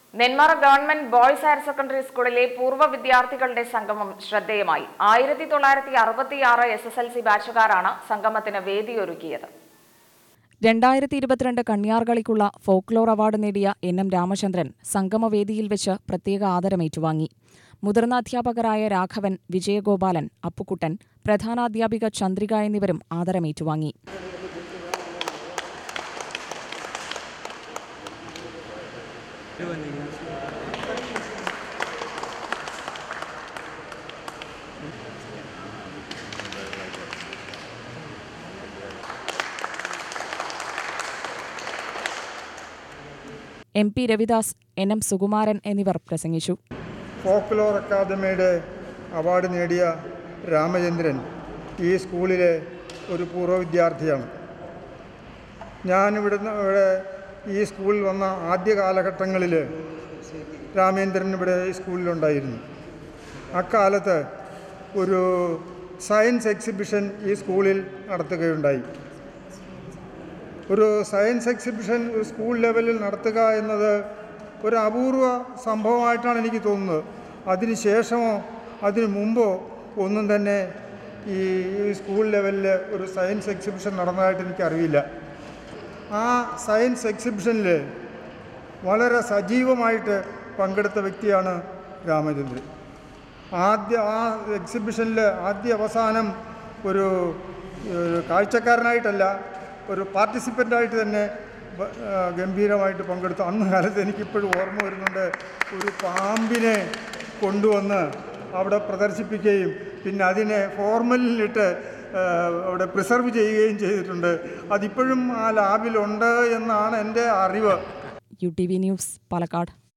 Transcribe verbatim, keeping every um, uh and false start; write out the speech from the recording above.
Nenmara government boys higher secondary സ്കൂളിലെ പൂർവ്വ വിദ്യാർത്ഥികളുടെ സംഗമം ശ്രദ്ധേയമായി. ആയിരത്തി തൊള്ളായിരത്തി അറുപത്തിയാറ് എസ് എസ് എൽ സി ബാച്ചുകാരാണ് സംഗമത്തിന് വേദിയൊരുക്കിയത്. രണ്ടായിരത്തി ഇരുപത്തിരണ്ട് കണ്യാർകളിക്കുള്ള ഫോക്ലോർ അവാർഡ് നേടിയ എൻ എം രാമചന്ദ്രൻ സംഗമവേദിയിൽ വെച്ച് പ്രത്യേക ആദരമേറ്റുവാങ്ങി. മുതിർന്ന അധ്യാപകരായ രാഘവൻ, വിജയഗോപാലൻ, അപ്പുക്കുട്ടൻ, പ്രധാനാധ്യാപിക ചന്ദ്രിക എന്നിവരും ആദരമേറ്റുവാങ്ങി. M P Ravidas, N M Sukumaran എന്നിവർ പ്രസംഗിച്ചു. ഫോക്ലോർ അക്കാദമിയുടെ അവാർഡ് നേടിയ രാമചന്ദ്രൻ ഈ സ്കൂളിലെ ഒരു പൂർവ്വ വിദ്യാർത്ഥിയാണ്. ഞാനിവിടുന്ന് ഇവിടെ ഈ സ്കൂളിൽ വന്ന ആദ്യ കാലഘട്ടങ്ങളിൽ രാമചന്ദ്രൻ ഇവിടെ ഈ സ്കൂളിലുണ്ടായിരുന്നു. അക്കാലത്ത് ഒരു സയൻസ് എക്സിബിഷൻ ഈ സ്കൂളിൽ നടത്തുകയുണ്ടായി. ഒരു സയൻസ് എക്സിബിഷൻ ഒരു സ്കൂൾ ലെവലിൽ നടത്തുക എന്നത് ഒരു അപൂർവ സംഭവമായിട്ടാണ് എനിക്ക് തോന്നുന്നത്. അതിന് ശേഷമോ അതിനു മുമ്പോ ഒന്നും തന്നെ ഈ സ്കൂൾ ലെവലിൽ ഒരു സയൻസ് എക്സിബിഷൻ നടന്നതായിട്ട് എനിക്കറിയില്ല. ആ സയൻസ് എക്സിബിഷനിൽ വളരെ സജീവമായിട്ട് പങ്കെടുത്ത വ്യക്തിയാണ് രാമചന്ദ്രൻ. ആദ്യ ആ എക്സിബിഷനിൽ ആദ്യ അവസാനം ഒരു കാഴ്ചക്കാരനായിട്ടല്ല, ഒരു പാർട്ടിസിപ്പൻ്റായിട്ട് തന്നെ ഗംഭീരമായിട്ട് പങ്കെടുത്തു. അന്ന് കാലത്ത് എനിക്കിപ്പോഴും ഓർമ്മ വരുന്നുണ്ട്, ഒരു പാമ്പിനെ കൊണ്ടുവന്ന് അവിടെ പ്രദർശിപ്പിക്കുകയും പിന്നെ അതിനെ ഫോർമലിലിട്ട് അവിടെ പ്രിസർവ് ചെയ്യുകയും ചെയ്തിട്ടുണ്ട്. അതിപ്പോഴും ആ ലാബിലുണ്ട് എന്നാണ് എൻ്റെ അറിവ്. U T V news, Palakkad.